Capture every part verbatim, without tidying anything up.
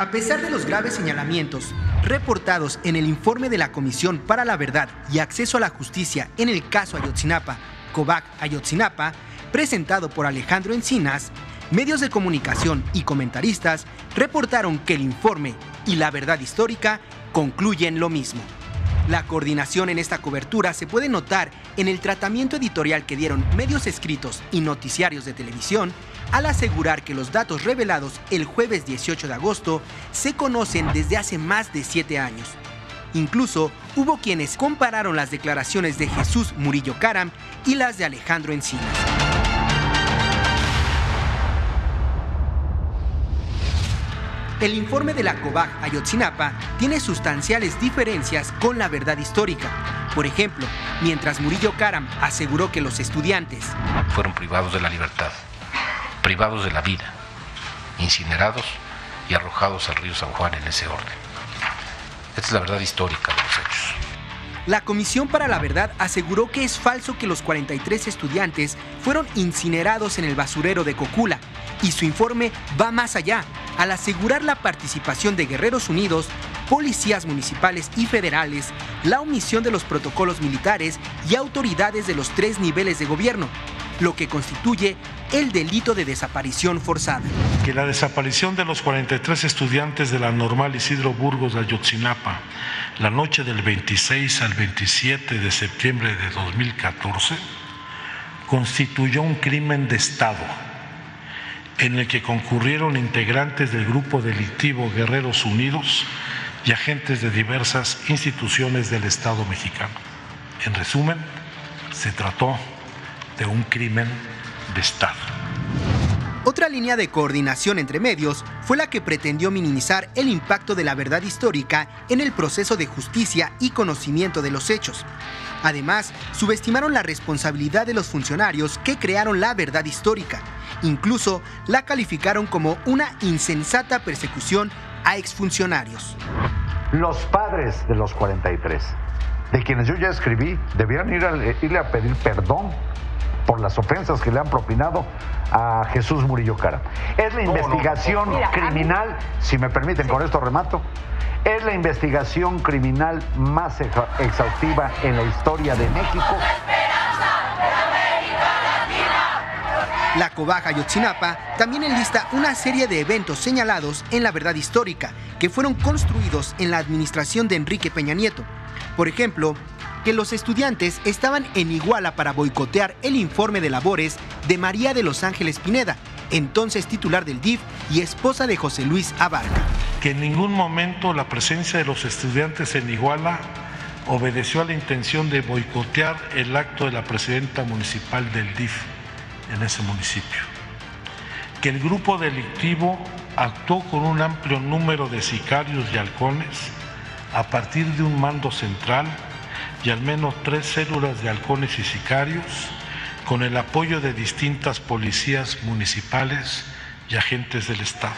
A pesar de los graves señalamientos reportados en el informe de la Comisión para la Verdad y Acceso a la Justicia en el caso Ayotzinapa, COVAC Ayotzinapa, presentado por Alejandro Encinas, medios de comunicación y comentaristas reportaron que el informe y la verdad histórica concluyen lo mismo. La coordinación en esta cobertura se puede notar en el tratamiento editorial que dieron medios escritos y noticiarios de televisión al asegurar que los datos revelados el jueves dieciocho de agosto se conocen desde hace más de siete años. Incluso hubo quienes compararon las declaraciones de Jesús Murillo Caram y las de Alejandro Encinas. El informe de la COVAC Ayotzinapa tiene sustanciales diferencias con la verdad histórica. Por ejemplo, mientras Murillo Caram aseguró que los estudiantes fueron privados de la libertad, privados de la vida, incinerados y arrojados al río San Juan en ese orden. Esta es la verdad histórica de los hechos. La Comisión para la Verdad aseguró que es falso que los cuarenta y tres estudiantes fueron incinerados en el basurero de Cocula, y su informe va más allá, al asegurar la participación de Guerreros Unidos, policías municipales y federales, la omisión de los protocolos militares y autoridades de los tres niveles de gobierno, lo que constituye el delito de desaparición forzada. Que la desaparición de los cuarenta y tres estudiantes de la Normal Isidro Burgos de Ayotzinapa, la noche del veintiséis al veintisiete de septiembre de dos mil catorce, constituyó un crimen de Estado, en el que concurrieron integrantes del grupo delictivo Guerreros Unidos y agentes de diversas instituciones del Estado mexicano. En resumen, se trató de un crimen de Estado. Otra línea de coordinación entre medios fue la que pretendió minimizar el impacto de la verdad histórica en el proceso de justicia y conocimiento de los hechos. Además, subestimaron la responsabilidad de los funcionarios que crearon la verdad histórica. Incluso la calificaron como una insensata persecución a exfuncionarios. Los padres de los cuarenta y tres, de quienes yo ya escribí, debieran ir a, irle a pedir perdón por las ofensas que le han propinado a Jesús Murillo Caram. Es la investigación no, no, no. criminal, Mira, si me permiten, sí. con esto remato, es la investigación criminal más exhaustiva en la historia de México. La COVAC Ayotzinapa también enlista una serie de eventos señalados en la verdad histórica que fueron construidos en la administración de Enrique Peña Nieto. Por ejemplo, que los estudiantes estaban en Iguala para boicotear el informe de labores de María de los Ángeles Pineda, entonces titular del D I F y esposa de José Luis Abarca. Que en ningún momento la presencia de los estudiantes en Iguala obedeció a la intención de boicotear el acto de la presidenta municipal del D I F en ese municipio. Que el grupo delictivo actuó con un amplio número de sicarios y halcones a partir de un mando central y al menos tres células de halcones y sicarios con el apoyo de distintas policías municipales y agentes del Estado.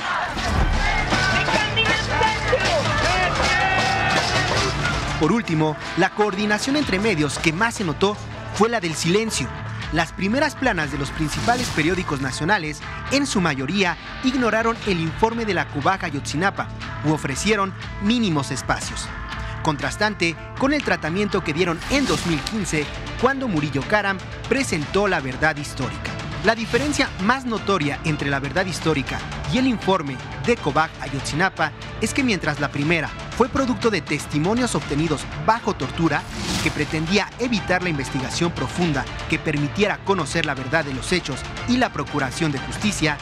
Por último, la coordinación entre medios que más se notó fue la del silencio. Las primeras planas de los principales periódicos nacionales, en su mayoría, ignoraron el informe de la COVAC Ayotzinapa u ofrecieron mínimos espacios. Contrastante con el tratamiento que dieron en dos mil quince, cuando Murillo Caram presentó la verdad histórica. La diferencia más notoria entre la verdad histórica y el informe de COVAC Ayotzinapa es que mientras la primera fue producto de testimonios obtenidos bajo tortura, que pretendía evitar la investigación profunda que permitiera conocer la verdad de los hechos y la procuración de justicia,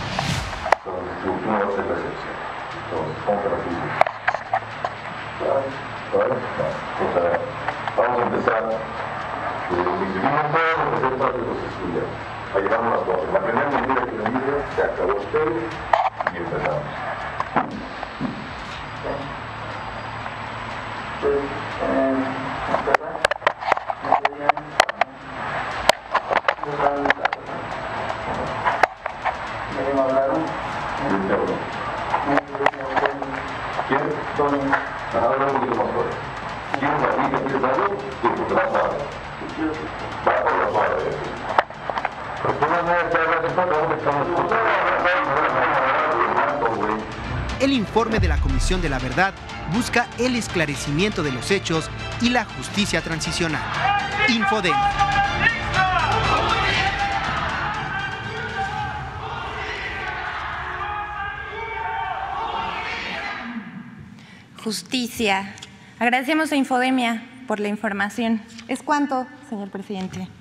vamos a empezar. Hicimos todos los presentas de los estudiantes. Ahí vamos las cosas. La primera mentira que me dice, se acabó usted y empezamos. ¿Quién? Ahora un poquito más fuerte. ¿Quién es la amiga? ¿Quieres algo? Sí, porque va suave. Va por la suave. Pero tú no me vas a dar la respuesta, ¿dónde estamos? El informe de la Comisión de la Verdad busca el esclarecimiento de los hechos y la justicia transicional. Infodemia. Justicia. Agradecemos a Infodemia por la información. ¿Es cuánto, señor presidente?